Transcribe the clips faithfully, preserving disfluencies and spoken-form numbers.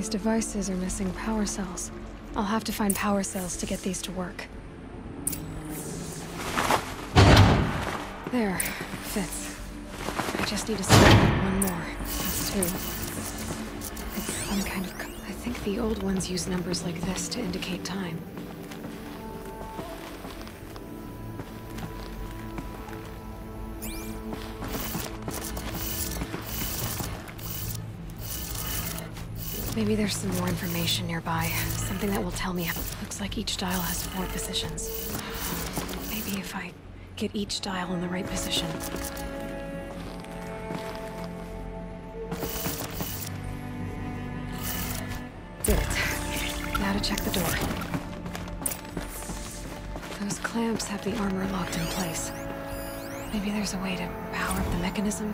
These devices are missing power cells. I'll have to find power cells to get these to work. There, fits. I just need to select one more. That's two. It's some kind of... I think the old ones use numbers like this to indicate time. Maybe there's some more information nearby. Something that will tell me how... Looks like each dial has four positions. Maybe if I get each dial in the right position. Did it. Now to check the door. Those clamps have the armor locked in place. Maybe there's a way to power up the mechanism?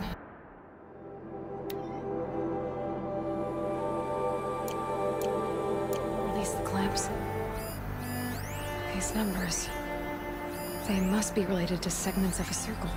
These numbers, they must be related to segments of a circle.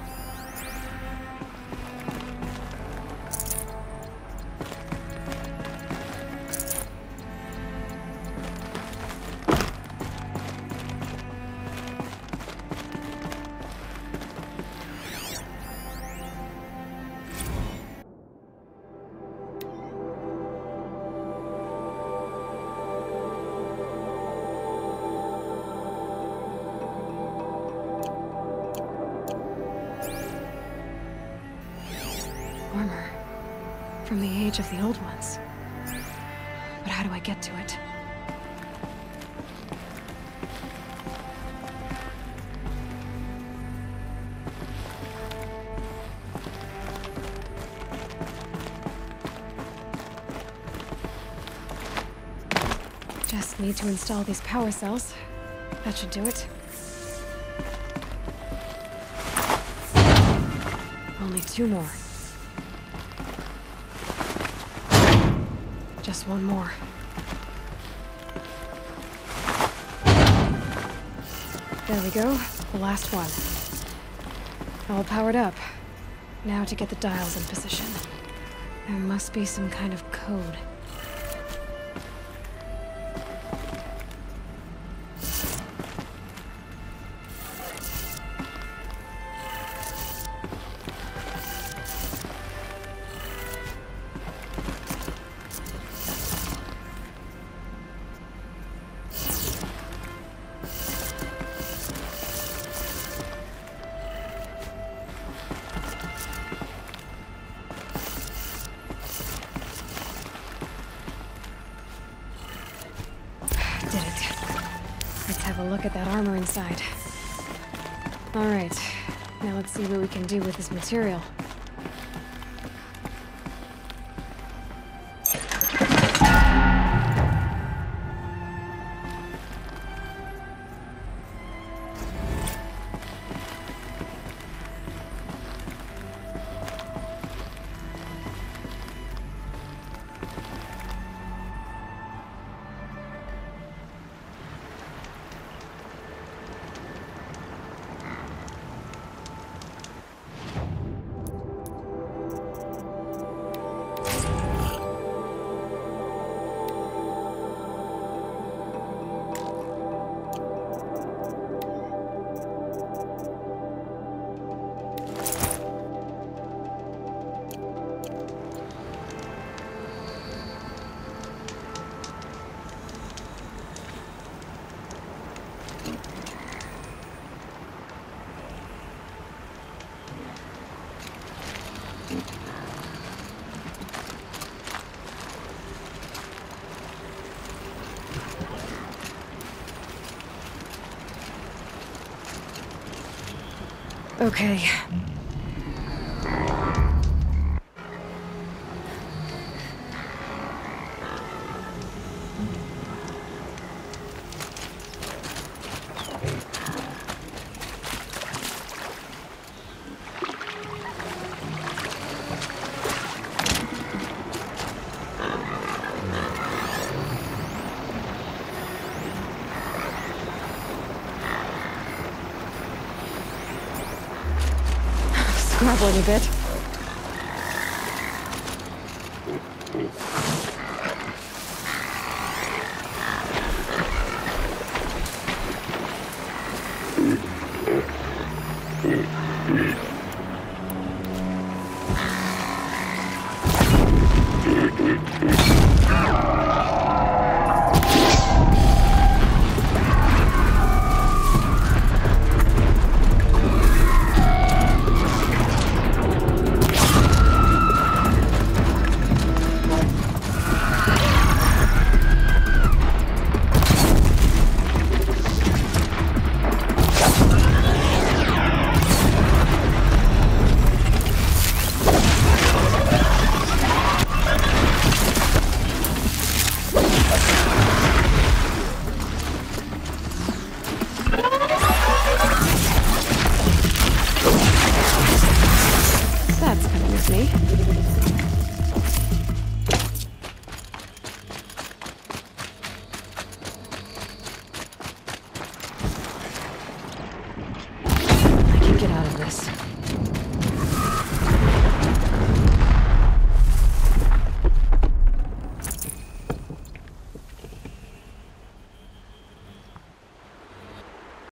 Armor. From the age of the old ones. But how do I get to it? Just need to install these power cells. That should do it. Only two more. Just one more. There we go. The last one. All powered up. Now to get the dials in position. There must be some kind of code. Look at that armor inside. All right, now let's see what we can do with this material. Okay. Scrabbling a bit. me. I can get out of this.